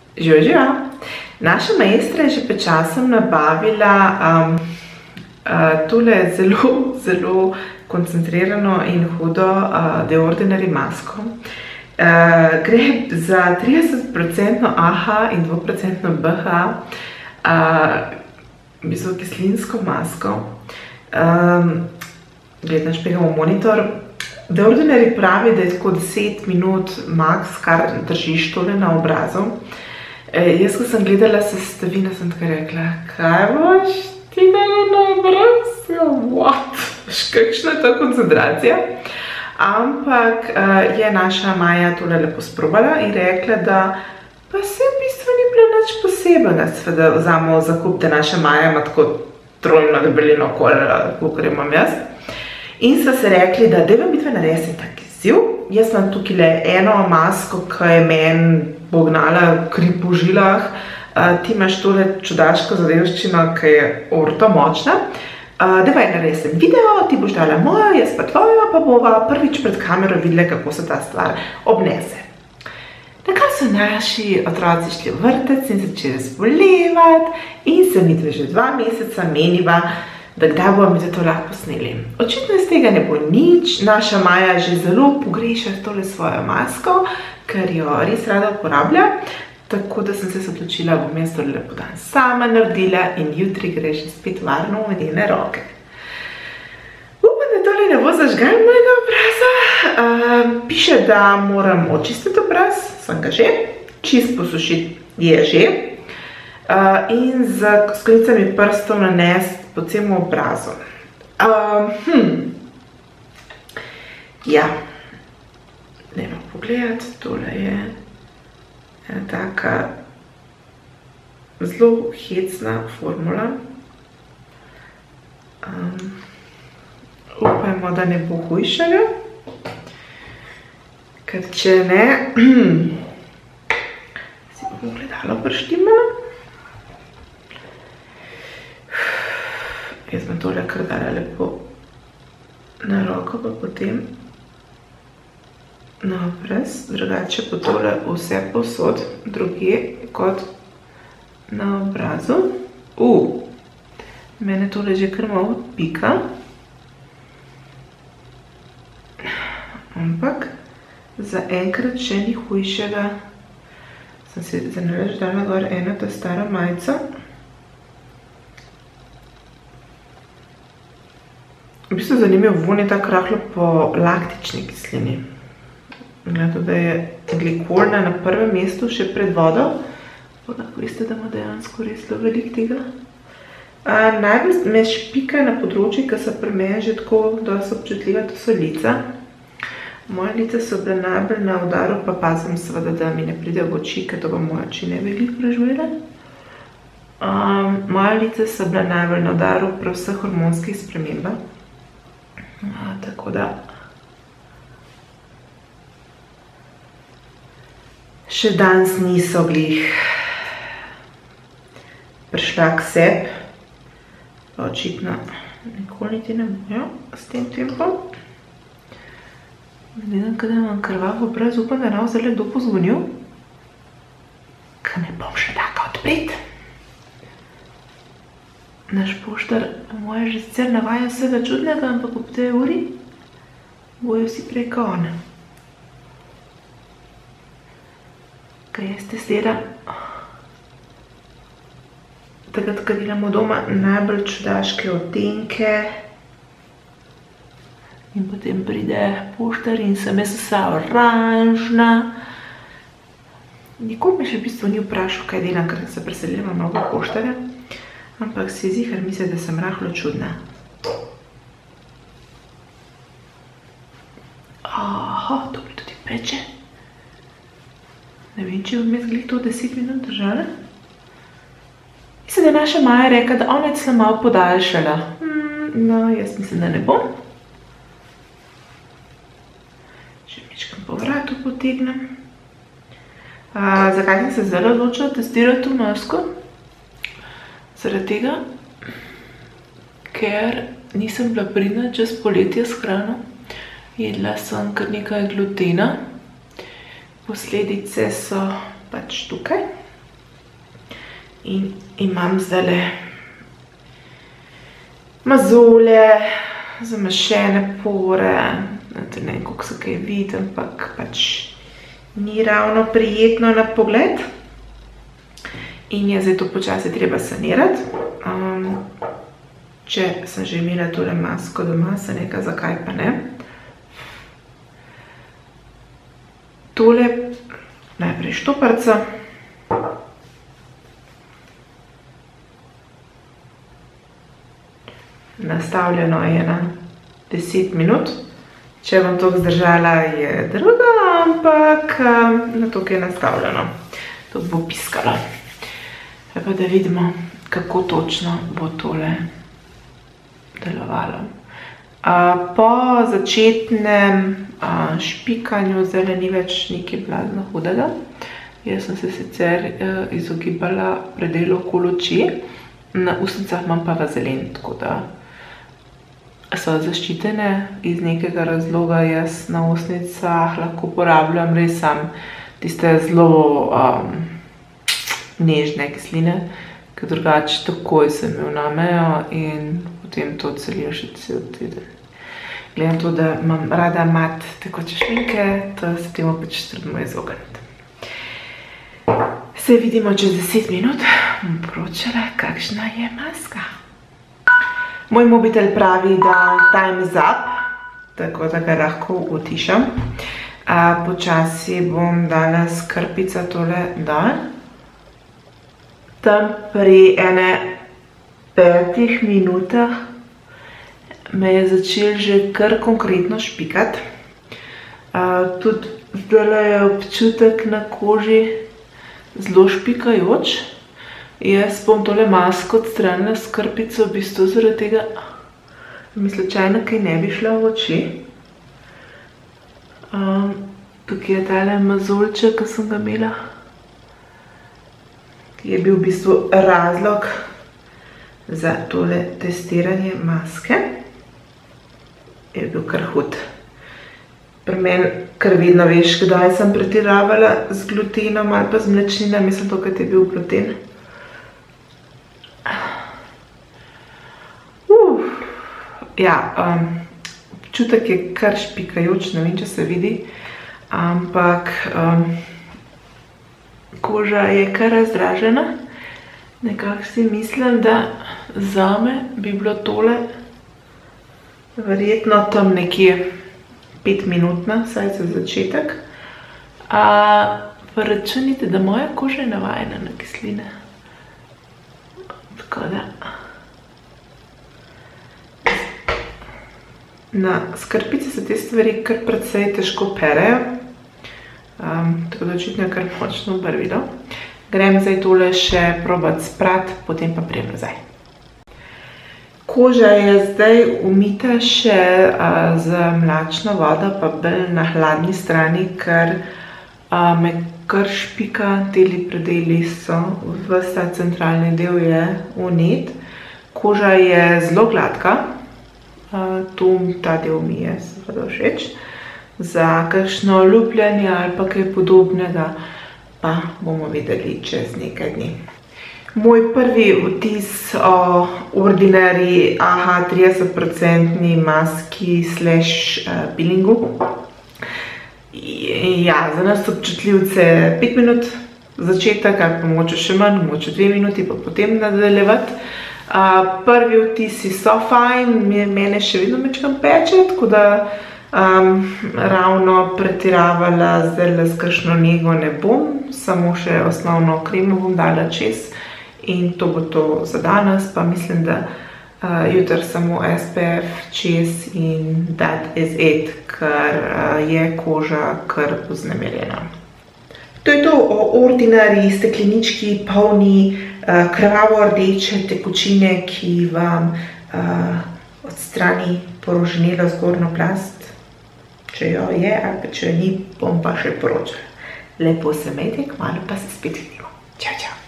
Živijo. Naša maestra je že pred časom nabavila tole zelo koncentrirano in hudo The Ordinary masko. Gre za 30% AHA in 2% BHA, v bistvu kislinsko masko. Gledam, špegamo monitor. The Ordinary pravi, da je tako 10 minut max, kar držiš tole na obrazu. Jaz, ko sem gledala sestavino, sem tako rekla, kaj boš ti dala na obraz? What? Kakšna je ta koncentracija? Ampak je naša Maja tole lepo sprobala in rekla, da pa se v bistvu ni bilo nič posebnega. Seveda vzamo v zakup, da naša Maja ima tako trojno debelino okoli, kakor imam jaz. In so se rekli, da dajva bitve narediti tak izziv. Jaz imam tukaj le eno masko, ki je meni pognala kri po žilah. Ti imaš tole čudaško zadevščino, ki je orto močna. Dajva narediti video, ti boš dala mojo, jaz pa tvojo, pa bova prvič pred kamero videla, kako se ta stvar obnese. Takrat so naši otroci šli v vrtec in začeli zbolevati in se midve že 2 meseca meniva, da kdaj bomo mi to lahko posneli. Očitno iz tega ne bo nič. Naša Maja že zelo pogreša tole svojo masko, ker jo res rada uporablja. Tako da sem se odločila, bom jaz to lepo dan sama naredila in jutri gre že spet varno v njene roke. Upam, da tole ne bo zažgal mojega obraza. Piše, da moram očistiti obraz, sem ga že. Čist posušiti je že. In z konicami prstov nanesti po celem obrazu. Ja, dajmo pogledati, tole je ena taka zelo hecna formula. Upajmo, da ne bo hujšega, ker če ne, si bomo gledalo prštimano. Jaz bom tole kar dala lepo na roko, pa potem na obraz, drugače pa tole vse povsod drugje kot na obrazu. Mene tole že kar malo pika. Ampak zaenkrat še ni hujšega. Sem si za nalaž dala gor eno ta staro majico. V bistvu zanimiv von je tako rahlo po laktični kislini. Gledam, da je glikolna na prvem mestu še pred vodo. Lahko veste, da ima dejansko res zelo veliko tega. Najbolj me špika na področju, ki so pri meni že tako dosti občutljiva, to so lica. Moje lice so bile najbolj na udaru, pa pazim seveda, da mi ne pride v oči, ker to bo moje oči ne veliko preživele. Moje lice so bile najbolj na udaru prav vseh hormonskih spremembah. Tako da še danes niso glih prišla k sebi, pa očitno nikoli niti ne bojo s tem tempom. Gledam, kada imam krvav obraz, upam, da nam zelo kdo pozvonil, ker ne bom še taka odpet. Naš poštar moje že sicer navaja vsega čudnega, ampak ob tej uri bojo vsi preko on. Kaj jaz testiram takrat, kad delamo doma najbolj čudaške odtenke in potem pride poštar in sem jaz vsa oranžna. Nikoli me še v bistvu ni vprašal, kaj delam, ker se preselila mnogo poštarja. Ampak si zihar misli, da sem rahlo čudna. Aha, to mi tudi peče. Ne vem, če bom jaz glih to 10 minut držala. Mislim, da je naša Maja rekla, da ona je celo malo podaljšala. No, jaz mislim, da ne bom. Še mičkam po vratu potegnem. Zakaj sem se zdaj odločila testirati to masko? Zaradi tega, ker nisem bila pridna čez poletje s hrano. Jedla sem kar nekaj glutena. Posledice so pač tukaj. In imam zdajle mazolje, zamašene pore, ne vem, koliko se kaj vidi, ampak pač ni ravno prijetno na pogled. In je zdaj to počasi treba sanirati. Če sem že imela tole masko doma, sem rekla, zakaj pa ne. Tole najprej štoparca. Nastavljeno je na 10 minut. Če vam to zdržala, je druga, ampak na to, ki je nastavljeno. To bo piskalo. Pa da vidimo, kako točno bo tole delovalo. Po začetnem špikanju zdaj ni več nekaj blazno hudega. Jaz sem se sicer izogibala predelu okoli oči. Na ustnicah imam pa vazelen, tako da so zaščitene. Iz nekega razloga jaz na ustnicah lahko uporabljam res samo tiste zelo nežne kisline, ker drugače takoj se mi vnamejo in potem to celijo še cel teden. Gledam to, da imam rada mat tekoče šminke, to se temu pač trudimo izogniti. Se vidimo čez 10 minut, bom poročala, kakšna je maska. Moj mobitel pravi, da time is up, tako da ga lahko utišam. Počasi bom dala s krpico tole dol. Tam pri 5 minutah me je začel že kar konkretno špikati. Tudi zdajle je občutek na koži zelo špikajoč. Jaz bom tole masko odstranila s krpico, v bistvu zaradi tega, mi slučajno kaj ne bi šla v oči. Tukaj je tale mazolček, ki sem ga imela, ki je bil v bistvu razlog za tole testiranje maske. Je bil kar hud. Pri meni kar vedno veš, kdaj sem pretiravala z glutenom ali pa z mlečnina, mislim to, kad je bil gluten. Občutek je kar špikajoč, ne vem, če se vidi, ampak koža je kar razdražena. Nekako si mislim, da zame bi bilo tole verjetno tam nekje 5 minutna, saj za začetek. Pa računite, da moja koža je navajena na kisline. Tako da na skrpici se te stvari kar precej težko perejo. Tako da očitno je kar močno barvilo. Grem zdaj tole še probati sprati, potem pa prijem nazaj. Koža je zdaj umita še z mlačno vodo, pa bolj na hladni strani, ker me kar špika, teli predeli so, ves ta centralni del je vnet. Koža je zelo gladka, ta del mi je seveda všeč. Za kakšno lupljanje ali pa kaj podobnega pa bomo videli čez nekaj dni. Moj prvi vtis o Ordinary AHA 30% maski / peelingu. Za nas občutljivce 5 minut začetek, ali pa mogoče še manj, mogoče 2 minuti, pa potem nadaljevati. Prvi vtisi so fajn, mene še vedno mečkam peče, tako da ravno pretiravala zdaj s kakšno nego ne bom, samo še osnovno kremo bom dala čez in to bo to za danes, pa mislim, da jutri samo SPF čez in that is it, ker je koža kar vznemirjena. To je to o Ordinary steklenički polni krvavo rdeče tekočine, ki vam odstrani poroženelo zgornjo plast. Če jo je ali pa če jo ni, bom pa še poročala. Lepo se imejte, kmalu pa se spet vidimo. Čau, čau.